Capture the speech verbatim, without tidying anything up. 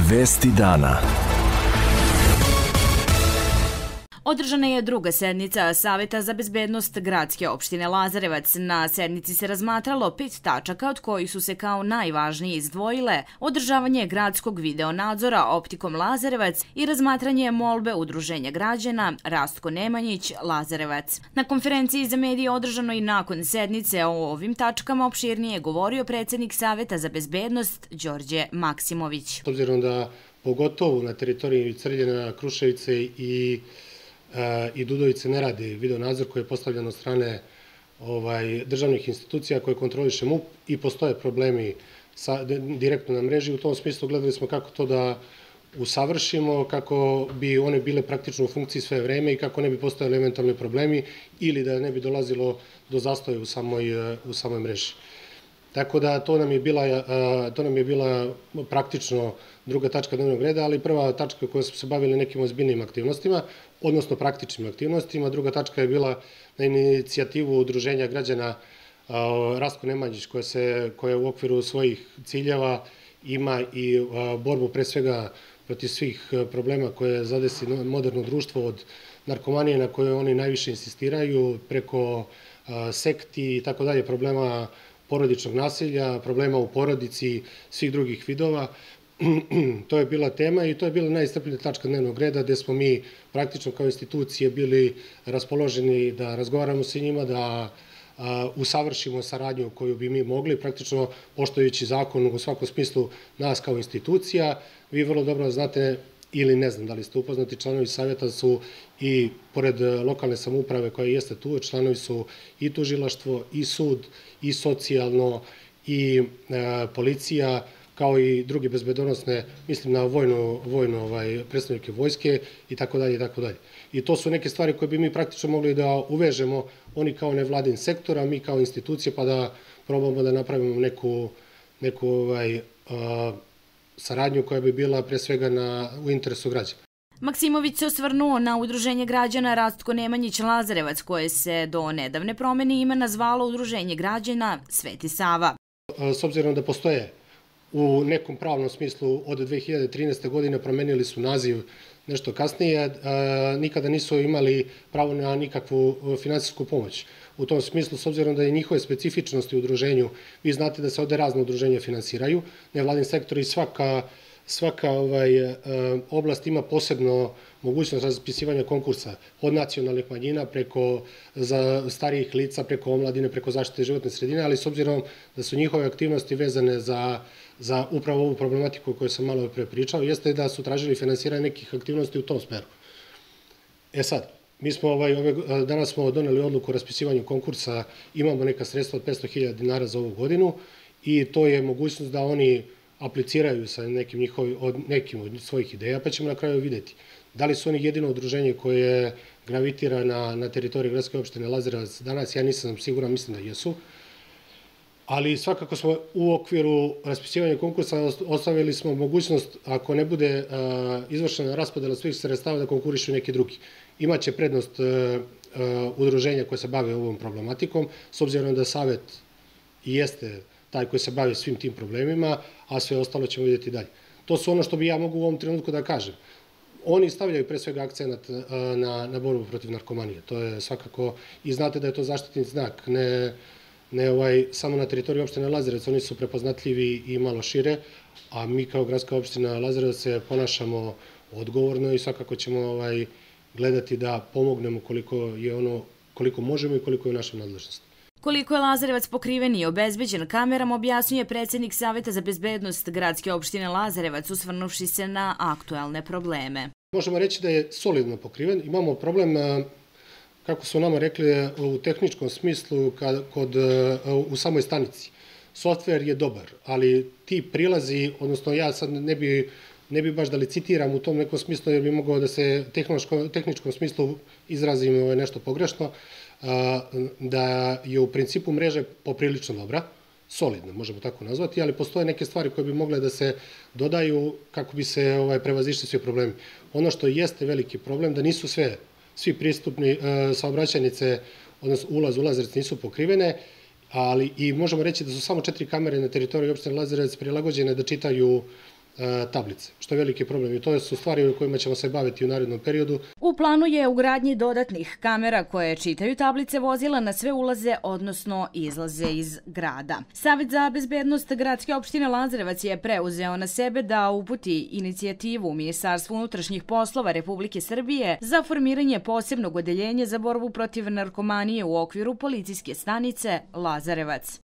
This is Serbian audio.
Vesti dana. Održana je druga sednica Saveta za bezbednost gradske opštine Lazarevac. Na sednici se razmatralo pet tačaka, od kojih su se kao najvažnije izdvojile održavanje gradskog videonadzora optikom Lazarevac i razmatranje molbe Udruženja građana Rastko Nemanjić Lazarevac. Na konferenciji za medije održano i nakon sednice o ovim tačkama opširnije govorio predsjednik Saveta za bezbednost Đorđe Maksimović. S obzirom da pogotovo na teritoriji Crljena, Kruševice i i Dudovice ne radi videonadzor koji je postavljen od strane državnih institucija koje kontroliše MUP i postoje problemi direktno na mreži. U tom smislu gledali smo kako to da usavršimo, kako bi one bile praktično u funkciji sve vreme i kako ne bi postojali eventualni problemi ili da ne bi dolazilo do zastoja u samoj mreži. Tako da to nam je bila, to nam je bila praktično druga tačka dnevnog reda, ali prva tačka koja smo se bavili nekim ozbiljnim aktivnostima, odnosno praktičnim aktivnostima. Druga tačka je bila na inicijativu Udruženja građana Rastko Nemanjić, koja u okviru svojih ciljeva ima i borbu pre svega protiv svih problema koje zadesi moderno društvo, od narkomanije na koje oni najviše insistiraju, preko sekti i tako dalje, problema porodičnog nasilja, problema u porodici, svih drugih vidova. To je bila tema i to je bila najiscrpnija tačka dnevnog reda gde smo mi praktično kao institucije bili raspoloženi da razgovaramo sa njima, da usavršimo saradnju koju bi mi mogli, praktično poštujući zakon u svakom smislu nas kao institucija. Vi vrlo dobro znate, ili ne znam da li ste upoznati, članovi savjeta su i pored lokalne samouprave koja jeste tu, članovi su i tužilaštvo, i sud, i socijalno, i policija, kao i druge bezbedonosne, mislim na vojno predstavnike vojske i tako dalje i tako dalje. I to su neke stvari koje bi mi praktično mogli da uvežemo, oni kao nevladin sektor, a mi kao institucije, pa da probamo da napravimo neku saradnju koja bi bila pre svega u interesu građana. Maksimović se osvrnuo na Udruženje građana Rastko Nemanjić Lazarevac, koje se do nedavne promene imena zvalo Udruženje građana Sveti Sava. S obzirom da postoje u nekom pravnom smislu od dve hiljade trinaeste. godine, promenili su naziv nešto kasnije, nikada nisu imali pravo na nikakvu finansijsku pomoć. U tom smislu, s obzirom da je njihove specifičnosti u udruženju, vi znate da se ovde razne udruženja finansiraju, nevladin sektor i svaka Svaka oblast ima posebno mogućnost raspisivanja konkursa, od nacionalnih manjina preko starijih lica, preko omladine, preko zaštite životne sredine, ali s obzirom da su njihove aktivnosti vezane za upravo ovu problematiku koju sam malo pre pričao, jeste da su tražili finansiranje nekih aktivnosti u tom smeru. E sad, mi smo danas smo doneli odluku o raspisivanju konkursa, imamo neka sredstva od petsto hiljada dinara za ovu godinu i to je mogućnost da oni apliciraju sa nekim od svojih ideja, pa ćemo na kraju vidjeti da li su oni jedino udruženje koje gravitira na teritoriji gradske opštine Lazarevac danas. Ja nisam siguran, mislim da jesu, ali svakako smo u okviru raspisivanja konkursa ostavili smo mogućnost, ako ne bude izvršena raspodela svih sredstava, da konkurišu neki drugi. Imaće prednost udruženja koje se bave ovom problematikom, s obzirom da Savet i jeste taj koji se bavi svim tim problemima, a sve ostalo ćemo vidjeti dalje. To su ono što bi ja mogu u ovom trenutku da kažem. Oni stavljaju pre svega akcenat na borbu protiv narkomanije. To je svakako, i znate da je to zaštitni znak, ne samo na teritoriji opštine Lazarevac, oni su prepoznatljivi i malo šire, a mi kao gradska opština Lazarevac se ponašamo odgovorno i svakako ćemo gledati da pomognemo koliko možemo i koliko je u našoj nadležnosti. Koliko je Lazarevac pokriven i obezbeđen kamerama, objasnio je predsjednik Saveta za bezbednost gradske opštine Lazarevac, osvrnuvši se na aktuelne probleme. Možemo reći da je solidno pokriven. Imamo problem, kako su nama rekli, u tehničkom smislu u samoj stanici. Softver je dobar, ali ti prilazi, odnosno ja sad ne bi baš da licitiram u tom nekom smislu, jer bi mogao da se u tehničkom smislu izrazim nešto pogrešno, da je u principu mreža poprilično dobra, solidna, možemo tako nazvati, ali postoje neke stvari koje bi mogle da se dodaju kako bi se prevazišli svi problemi. Ono što jeste veliki problem, da nisu sve, svi pristupni saobraćajnice, odnosno ulaz u Lazarevac nisu pokrivene, ali i možemo reći da su samo četiri kamere na teritoriji opštine Lazarevac prilagođene da čitaju tablice, što je veliki problem i to su stvari o kojima ćemo se baviti u narednom periodu. U planu je ugradnji dodatnih kamera koje čitaju tablice vozila na sve ulaze, odnosno izlaze iz grada. Savet za bezbednost gradske opštine Lazarevac je preuzeo na sebe da uputi inicijativu Ministarstvu unutrašnjih poslova Republike Srbije za formiranje posebnog odeljenja za borbu protiv narkomanije u okviru policijske stanice Lazarevac.